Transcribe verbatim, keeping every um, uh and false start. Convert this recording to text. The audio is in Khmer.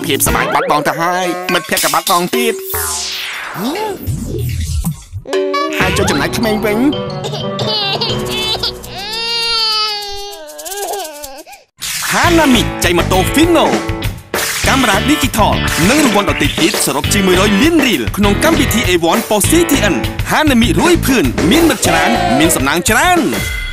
ភាពសบายបាត់បង់ទៅហើយមិត្តភក្តិក៏បាត់បង់ទៀតហើយចូលចំណាយក្មេងវិញហាណាមីចៃម៉ូតូ Fino កាមេរ៉ា Digital និងរង្វាន់ដទៃទៀតសរុបជាងមួយរយលានរៀលក្នុងកម្មវិធី អេ វ៉ាន់ Post ស៊ី ទី អិន ហាណាមីរួយភឿនមានមិត្តច្រើនមានសំណាងច្រើន